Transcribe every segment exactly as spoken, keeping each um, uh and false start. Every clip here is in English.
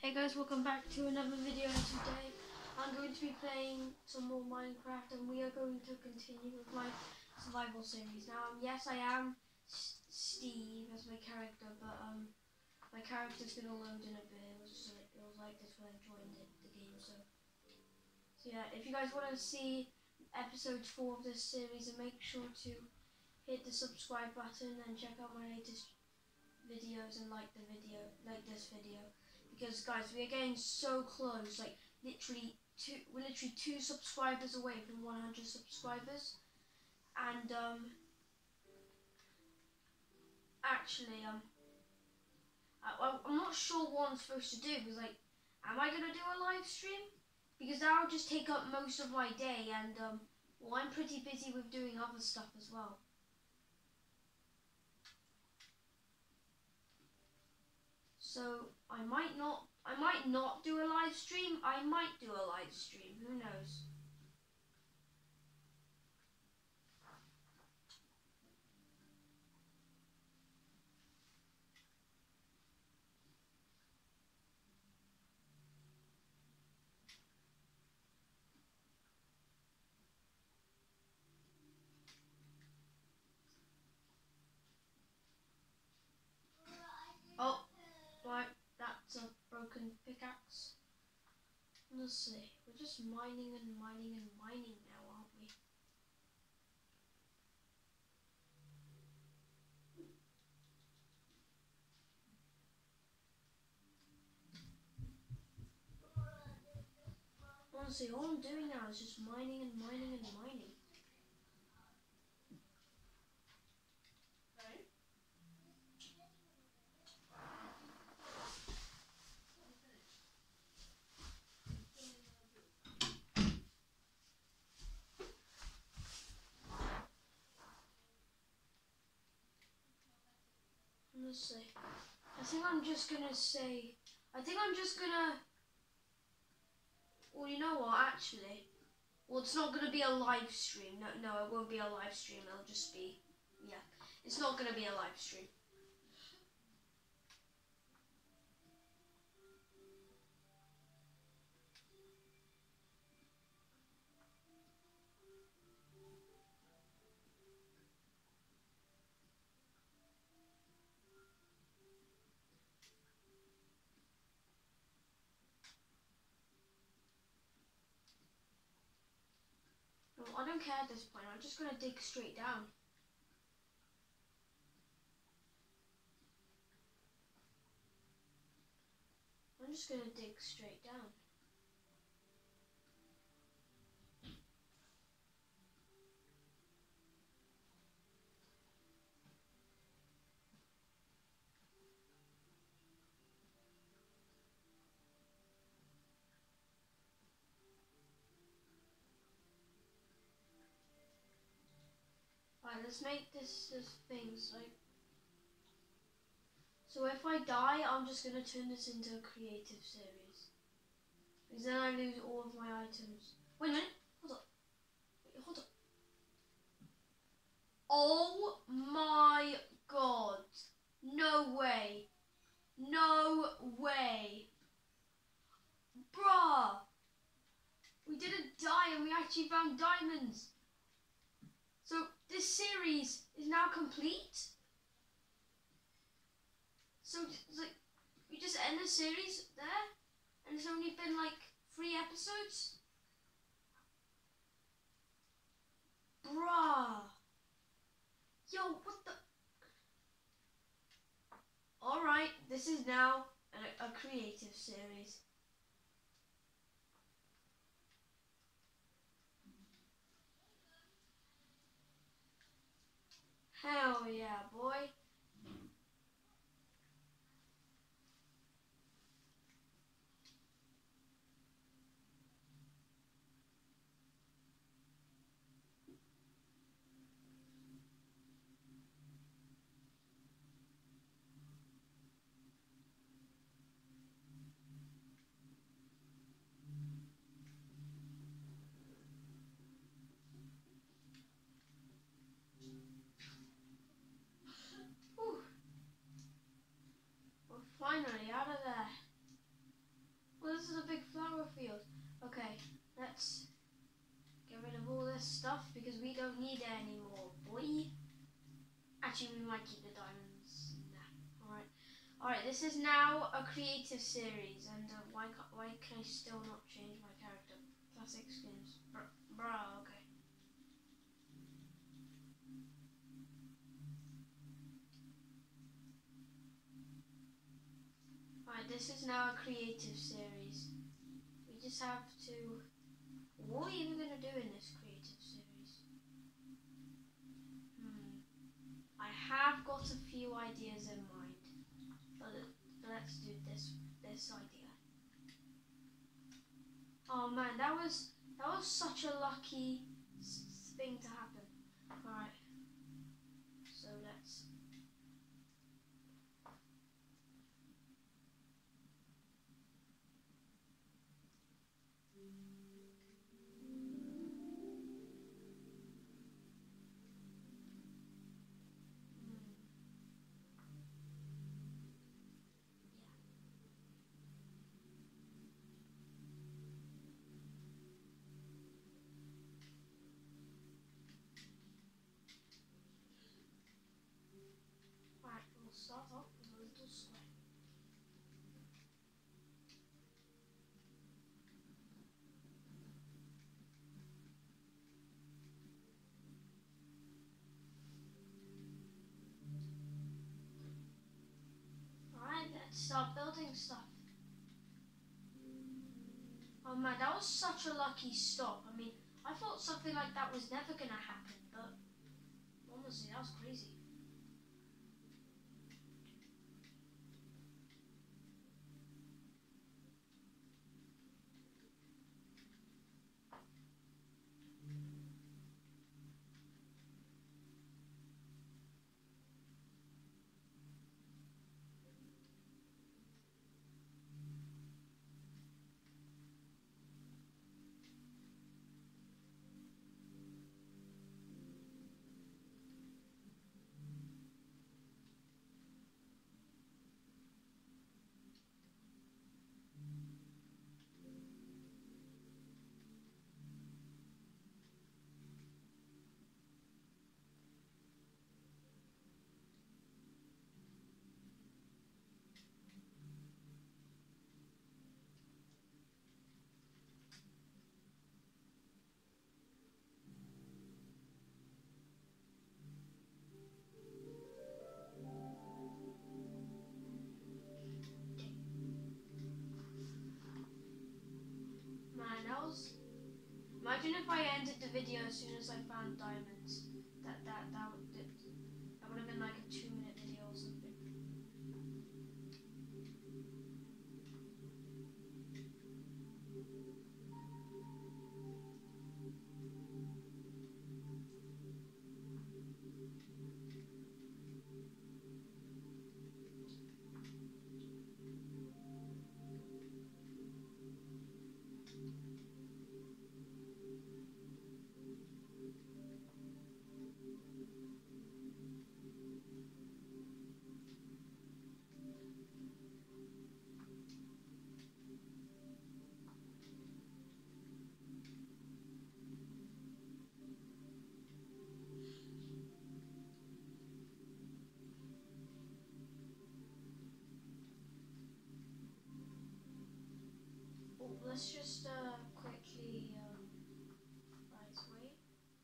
Hey guys, welcome back to another video. And today I'm going to be playing some more Minecraft, and we are going to continue with my survival series. Now, um, yes, I am S Steve as my character, but um, my character's gonna load in a bit. It was just like, it was like this when I joined it, the game. So, so yeah, if you guys want to see episode four of this series, then make sure to hit the subscribe button and check out my latest videos and like the video, like this video. Because guys, we are getting so close, like literally two, we're literally two subscribers away from one hundred subscribers. And um, actually, um, I, I'm not sure what I'm supposed to do, because like, am I gonna do a live stream? Because that'll just take up most of my day, and um, well, I'm pretty busy with doing other stuff as well. So I might not, I might not do a live stream. I might do a live stream. Who knows? Oh, right, that's a broken pickaxe. Let's see. We're just mining and mining and mining now, aren't we? Honestly, all I'm doing now is just mining and mining and mining. Let's see. I think I'm just gonna say. I think I'm just gonna. Well, you know what? Actually, well, it's not gonna be a live stream. No, no, it won't be a live stream. It'll just be, yeah, it's not gonna be a live stream. No, I don't care at this point. I'm just gonna dig straight down. I'm just gonna dig straight down. Alright, let's make this as things like. So if I die, I'm just gonna turn this into a creative series. Because then I lose all of my items. Wait a minute, hold up. Wait, hold up. Oh my god. No way. No way. Bruh. We didn't die and we actually found diamonds. So this series is now complete. So it's like we just end the series there, and it's only been like three episodes. Bruh. Yo, what the? Alright, this is now a, a creative series. Hell yeah, boy. this stuff because we don't need it anymore, boy. Actually, we might keep the diamonds. Nah. Alright. Alright, this is now a creative series, and uh, why, ca why can I still not change my character? Classic skins. Br bruh, okay. Alright, this is now a creative series. We just have to... What are we even going to do in this creative series? Hmm. I have got a few ideas in mind. But let's do this this idea. Oh man, that was that was such a lucky thing to happen. Alright. So let's... Alright, we'll start off with a little square. Alright, let's start building stuff. Oh man, that was such a lucky stop. I mean, I thought something like that was never gonna happen, but honestly, that was crazy. Man, that was... Imagine if I ended the video as soon as I found diamonds. That that that would that, that would have been like a two minute video or something. Oh, let's just uh, quickly um, guys wait.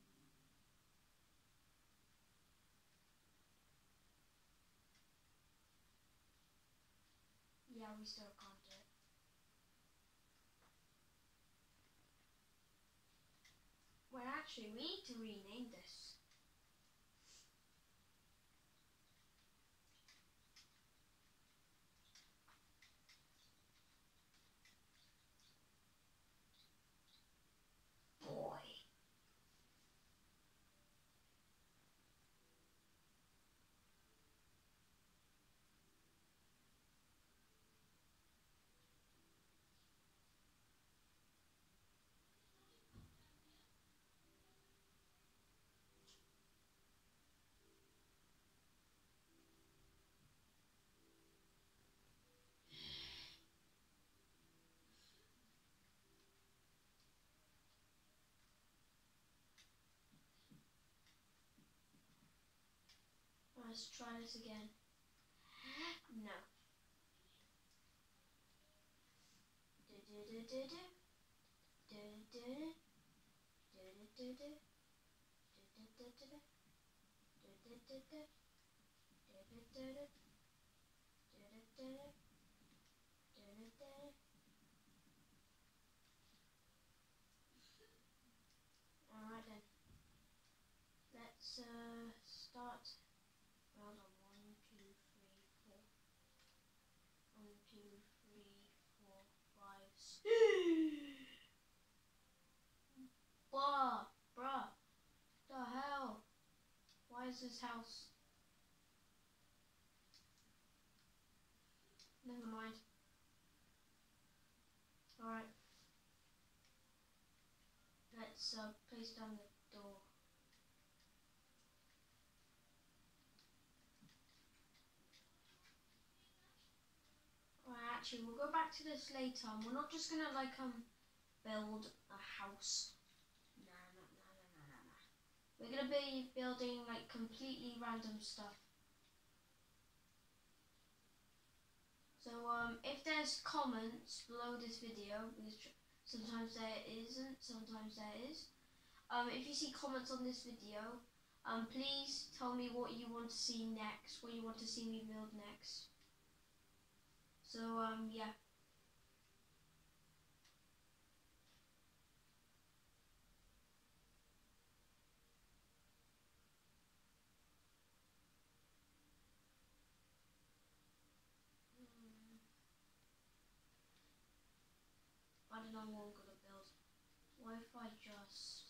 Yeah, we still can't do it. Well, actually, we need to rename this. Boy. Let's try this again. No. Alright then. Let's uh, start. Well done. One, two, three, four. One, two, three, four, five, six. Bruh, bruh, the hell? Why is this house? Never mind. Alright. Let's uh, place down the door. Alright, actually, we'll go back to this later. We're not just gonna like um build a house. Nah, nah, nah, nah, nah, nah, nah. We're gonna be building like completely random stuff. So um, if there's comments below this video, because sometimes there isn't, sometimes there is. Um, if you see comments on this video, um, please tell me what you want to see next, what you want to see me build next. So, um, yeah. Hmm. I don't know what I'm gonna build. What if I just...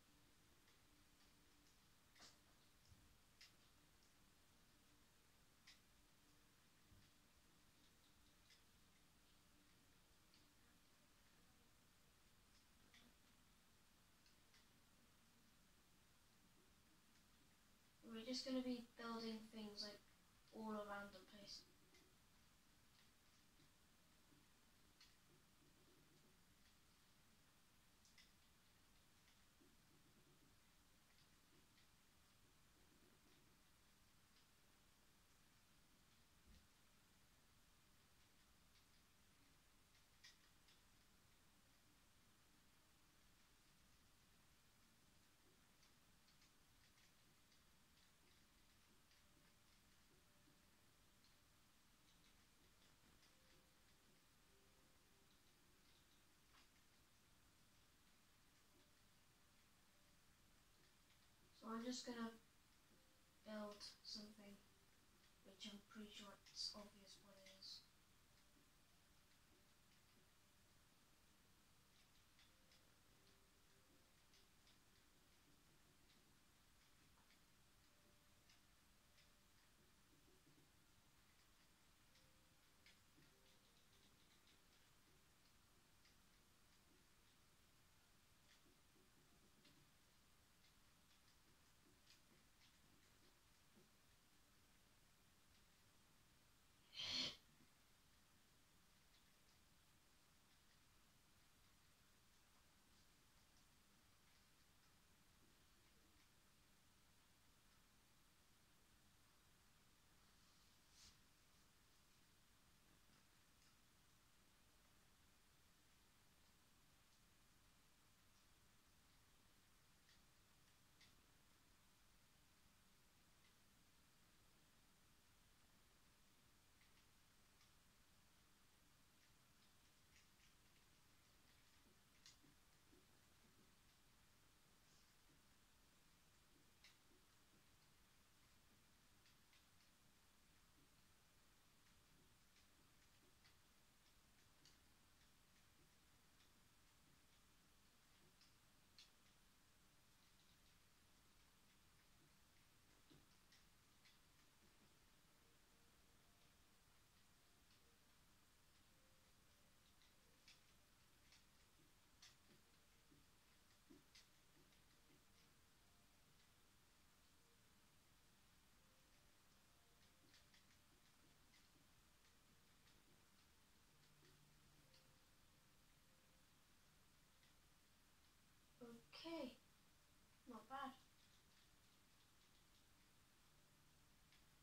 We're just gonna be building things like all around the place. So I'm just gonna build something which I'm pretty sure it's obvious what it is. Okay, not bad.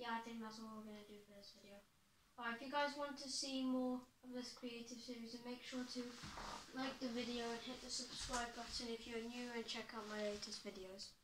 yeah, I think that's all we're going to do for this video. Alright, if you guys want to see more of this creative series, then make sure to like the video and hit the subscribe button if you're new, and check out my latest videos.